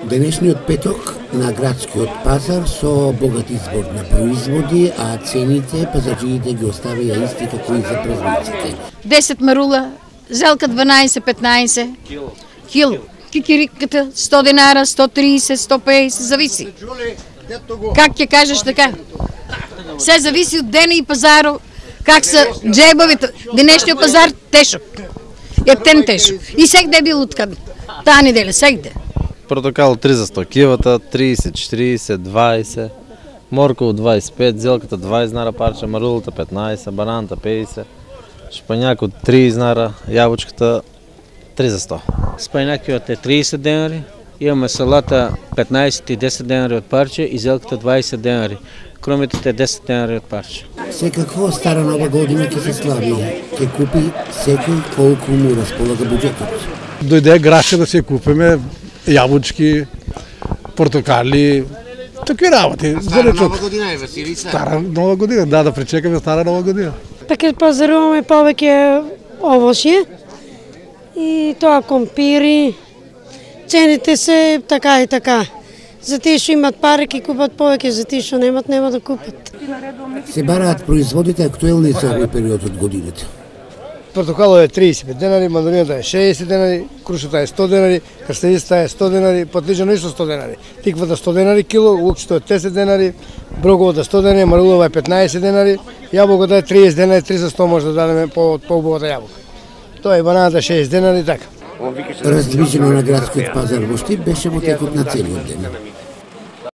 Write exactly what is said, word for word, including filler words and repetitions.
Денешниот петок на градскиот пазар со богат избор на производи, а цените пазарджиите ги оставија исти како и за празниците. десет марула, зелка дванаесет петнаесет кило, кикириката сто динара, сто тридесет, сто петдесет, зависи. Как ќе кажеш така? Се зависи од дена и пазаро, как са джебовите. Денешниот пазар тешок. Ептен тешок. И сегде бил откъде. Таа неделя, сегде. Портокал три за сто килата, тридесет, четиридесет, дваесет, морков дваесет и пет, зелката дваесет нара парче, марулата петнаесет, бананата петдесет, шпањакот тридесет нара, јабучката три за сто. Спајнакиот е тридесет денари, имаме салата петнаесет и десет денари од парче и зелката дваесет денари. Кромитите десет денари од парче. Секако стара нова година ќе се слави, ќе купи секој колку му располага буџетот. Дојде граче да се купиме јабучки, портокали, такви работи. Стара нова година е, Василица? Стара нова година, да, да пречекаме стара нова година. Така пазаруваме повеќе овошје и тоа компири. Цените се така и така. За тие што имат пари ќе купат повеќе, за тие што немат нема да купат. Се бараат производите актуелни за овој период од годината. Портокалот е тридесет и пет денари, мандарината е шеесет денари, крушата е сто денари, крстависта е сто денари, потличено исто сто денари, тиквата сто денари кило, лукчето е десет денари, броговата сто денари, марулова е петнаесет денари, јаболката е тридесет денари, три за сто може да дадеме по по-убавата јаболка. Тоа е бананата шеесет денари, така. Раздвижено на градскиот пазар во Штип беше во текот на целиот ден.